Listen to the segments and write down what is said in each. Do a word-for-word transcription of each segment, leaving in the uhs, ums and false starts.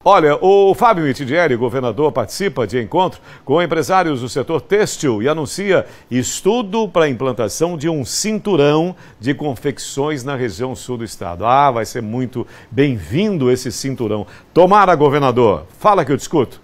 Olha, o Fábio Mitidieri, governador, participa de encontro com empresários do setor têxtil e anuncia estudo para a implantação de um cinturão de confecções na região sul do estado. Ah, vai ser muito bem-vindo esse cinturão. Tomara, governador. Fala que eu discuto.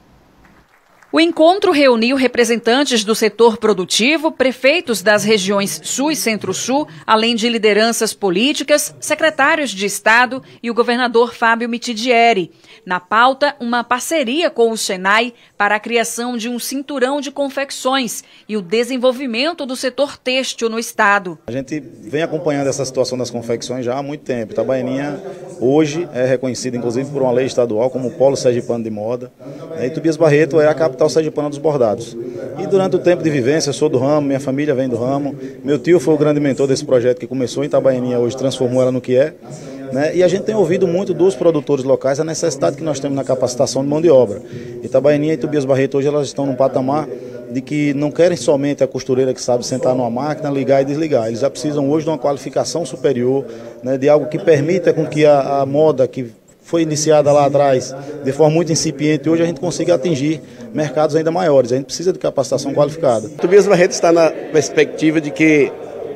O encontro reuniu representantes do setor produtivo, prefeitos das regiões Sul e Centro-Sul, além de lideranças políticas, secretários de Estado e o governador Fábio Mitidieri. Na pauta, uma parceria com o Senai para a criação de um cinturão de confecções e o desenvolvimento do setor têxtil no estado. A gente vem acompanhando essa situação das confecções já há muito tempo. Itabaianinha hoje é reconhecida, inclusive, por uma lei estadual como polo sergipano de moda. E Tobias Barreto é a capital sergipana dos bordados. E durante o tempo de vivência, eu sou do ramo, minha família vem do ramo. Meu tio foi o grande mentor desse projeto que começou em Itabaianinha, hoje transformou ela no que é. Né? E a gente tem ouvido muito dos produtores locais a necessidade que nós temos na capacitação de mão de obra. Itabaianinha e Tobias Barreto hoje elas estão num patamar de que não querem somente a costureira que sabe sentar numa máquina, ligar e desligar. Eles já precisam hoje de uma qualificação superior, né? De algo que permita com que a, a moda que foi iniciada lá atrás de forma muito incipiente, hoje a gente consiga atingir mercados ainda maiores. A gente precisa de capacitação qualificada. Tobias Barreto está na perspectiva de que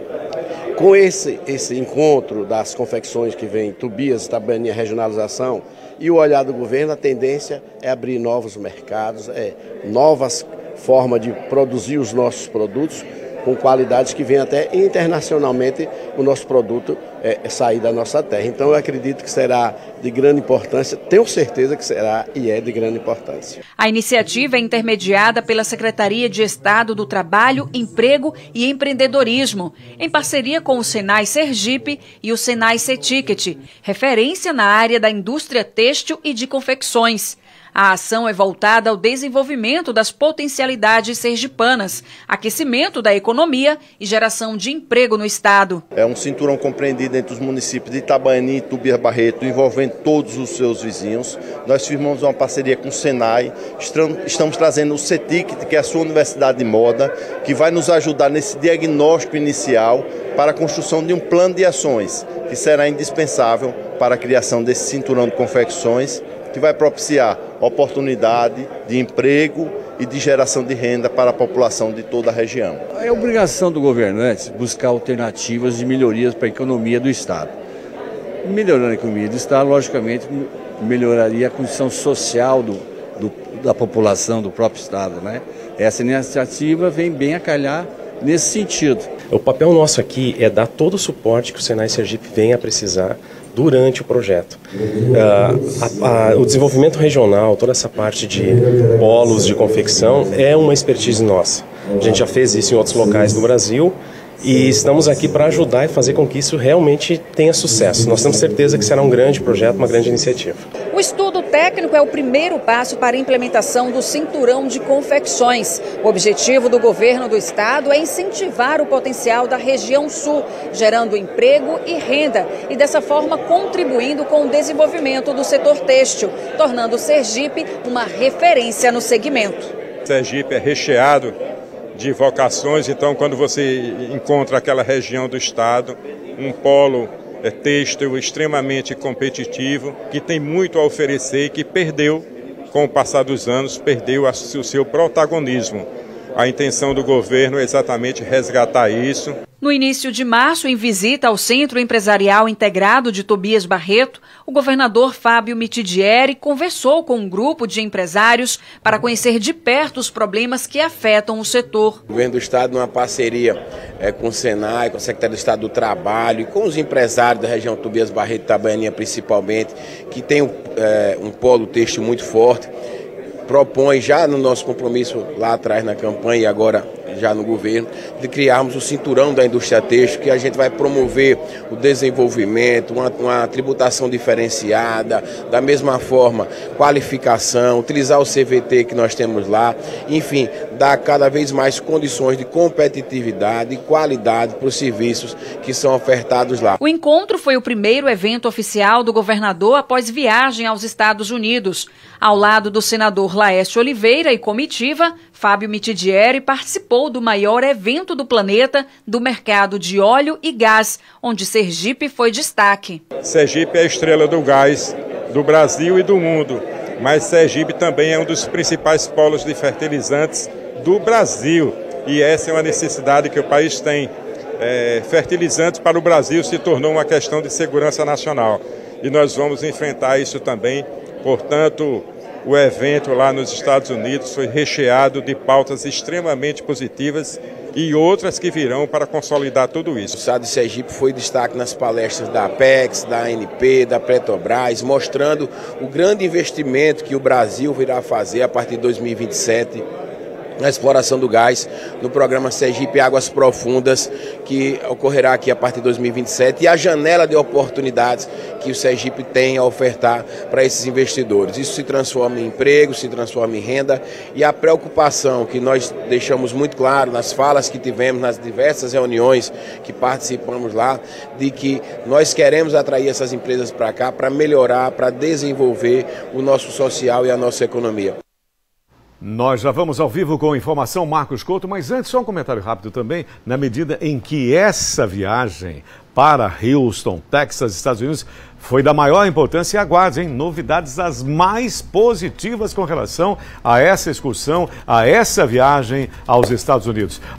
com esse, esse encontro das confecções que vem Tobias, Itabaianinha, regionalização e o olhar do governo, a tendência é abrir novos mercados, é, novas formas de produzir os nossos produtos com qualidades que vêm até internacionalmente o nosso produto é, sair da nossa terra. Então eu acredito que será de grande importância, tenho certeza que será e é de grande importância. A iniciativa é intermediada pela Secretaria de Estado do Trabalho, Emprego e Empreendedorismo, em parceria com o Senai Sergipe e o Senai C-Ticket, referência na área da indústria têxtil e de confecções. A ação é voltada ao desenvolvimento das potencialidades sergipanas, aquecimento da economia e geração de emprego no estado. É um cinturão compreendido entre os municípios de Itabaianinha e Tobias Barreto, envolvendo todos os seus vizinhos. Nós firmamos uma parceria com o Senai, estamos trazendo o C-Ticket, que é a sua universidade de moda, que vai nos ajudar nesse diagnóstico inicial para a construção de um plano de ações, que será indispensável para a criação desse cinturão de confecções, que vai propiciar oportunidade de emprego e de geração de renda para a população de toda a região. É obrigação do governante buscar alternativas de melhorias para a economia do estado. Melhorando a economia do estado, logicamente, melhoraria a condição social do, do, da população do próprio estado, né? Essa iniciativa vem bem a calhar nesse sentido. O papel nosso aqui é dar todo o suporte que o Senai Sergipe venha a precisar durante o projeto. Uh, a, a, o desenvolvimento regional, toda essa parte de polos de confecção é uma expertise nossa. A gente já fez isso em outros locais do Brasil e estamos aqui para ajudar e fazer com que isso realmente tenha sucesso. Nós temos certeza que será um grande projeto, uma grande iniciativa. O estudo técnico é o primeiro passo para a implementação do cinturão de confecções. O objetivo do governo do estado é incentivar o potencial da região sul, gerando emprego e renda e dessa forma contribuindo com o desenvolvimento do setor têxtil, tornando Sergipe uma referência no segmento. Sergipe é recheado de vocações, então quando você encontra aquela região do estado, um polo é, têxtil extremamente competitivo, que tem muito a oferecer e que perdeu, com o passar dos anos, perdeu a, o seu protagonismo. A intenção do governo é exatamente resgatar isso. No início de março, em visita ao Centro Empresarial Integrado de Tobias Barreto, o governador Fábio Mitidieri conversou com um grupo de empresários para conhecer de perto os problemas que afetam o setor. O governo do estado, numa parceria é, com o Senai, com a Secretaria de Estado do Trabalho e com os empresários da região Tobias Barreto e Itabaianinha principalmente, que tem um, é, um polo têxtil muito forte, propõe já no nosso compromisso lá atrás na campanha e agora já no governo, de criarmos o cinturão da indústria têxtil, que a gente vai promover o desenvolvimento, uma, uma tributação diferenciada, da mesma forma, qualificação, utilizar o C V T que nós temos lá, enfim, dar cada vez mais condições de competitividade e qualidade para os serviços que são ofertados lá. O encontro foi o primeiro evento oficial do governador após viagem aos Estados Unidos. Ao lado do senador Laércio Oliveira e comitiva, Fábio Mitidieri participou do maior evento do planeta do mercado de óleo e gás, onde Sergipe foi destaque. Sergipe é a estrela do gás do Brasil e do mundo. mas Sergipe também é um dos principais polos de fertilizantes do Brasil. E essa é uma necessidade que o país tem. É, fertilizantes para o Brasil se tornou uma questão de segurança nacional. E nós vamos enfrentar isso também. Portanto, o evento lá nos Estados Unidos foi recheado de pautas extremamente positivas e outras que virão para consolidar tudo isso. O estado de Sergipe foi destaque nas palestras da Apex, da A N P, da Petrobras, mostrando o grande investimento que o Brasil virá fazer a partir de dois mil e vinte e sete na exploração do gás, no programa Sergipe Águas Profundas, que ocorrerá aqui a partir de dois mil e vinte e sete, e a janela de oportunidades que o Sergipe tem a ofertar para esses investidores. Isso se transforma em emprego, se transforma em renda, e a preocupação que nós deixamos muito claro nas falas que tivemos, nas diversas reuniões que participamos lá, de que nós queremos atrair essas empresas para cá para melhorar, para desenvolver o nosso social e a nossa economia. Nós já vamos ao vivo com informação, Marcos Couto, mas antes só um comentário rápido também, na medida em que essa viagem para Houston, Texas, Estados Unidos, foi da maior importância, e aguarde, hein? Novidades as mais positivas com relação a essa excursão, a essa viagem aos Estados Unidos.